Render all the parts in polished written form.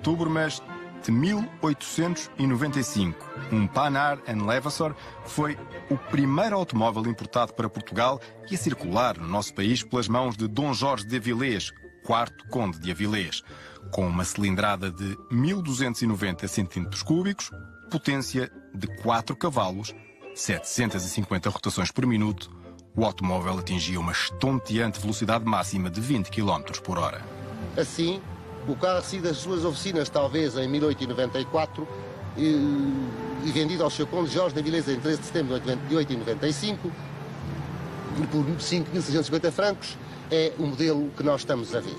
outubro, mas de 1895. Um Panhard Levasseur foi o primeiro automóvel importado para Portugal e a circular no nosso país pelas mãos de Dom Jorge de Avilés, quarto conde de Avilés. Com uma cilindrada de 1290 cm3, potência de 4 cavalos, 750 rotações por minuto, o automóvel atingia uma estonteante velocidade máxima de 20 km por hora. Assim, o carro saiu das suas oficinas talvez em 1894 e vendido ao seu conde Jorge de Avilés em 13 de setembro de 1895 por 5.650 francos, é o modelo que nós estamos a ver.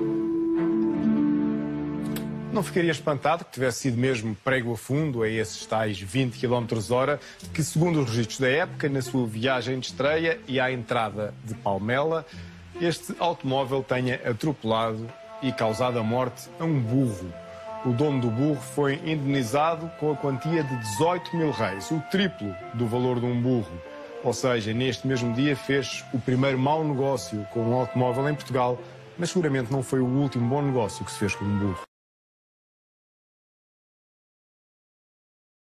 Não ficaria espantado que tivesse sido mesmo prego a fundo a esses tais 20 km/h, que, segundo os registros da época, na sua viagem de estreia e à entrada de Palmela, este automóvel tenha atropelado e causado a morte a um burro. O dono do burro foi indenizado com a quantia de 18.000 reis, o triplo do valor de um burro. Ou seja, neste mesmo dia fez o primeiro mau negócio com um automóvel em Portugal, mas seguramente não foi o último bom negócio que se fez com um burro.